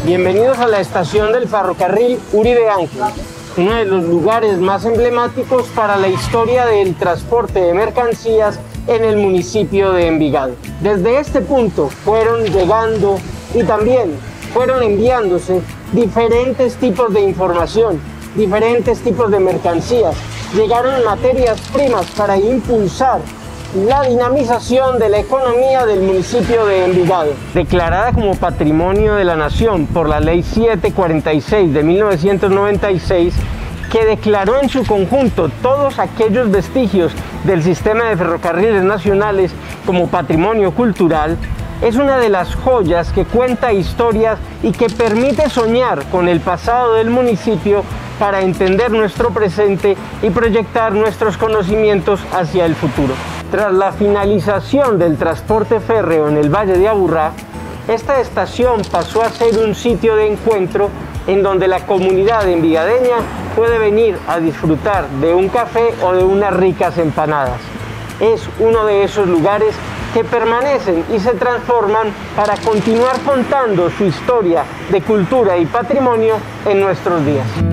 Bienvenidos a la estación del ferrocarril Uribe Ángel, uno de los lugares más emblemáticos para la historia del transporte de mercancías en el municipio de Envigado. Desde este punto fueron llegando y también fueron enviándose diferentes tipos de información, diferentes tipos de mercancías. Llegaron materias primas para impulsar la dinamización de la economía del municipio de Envigado. Declarada como Patrimonio de la Nación por la Ley 746 de 1996, que declaró en su conjunto todos aquellos vestigios del sistema de ferrocarriles nacionales como patrimonio cultural, es una de las joyas que cuenta historias y que permite soñar con el pasado del municipio para entender nuestro presente y proyectar nuestros conocimientos hacia el futuro. Tras la finalización del transporte férreo en el Valle de Aburrá, esta estación pasó a ser un sitio de encuentro en donde la comunidad envigadeña puede venir a disfrutar de un café o de unas ricas empanadas. Es uno de esos lugares que permanecen y se transforman para continuar contando su historia de cultura y patrimonio en nuestros días.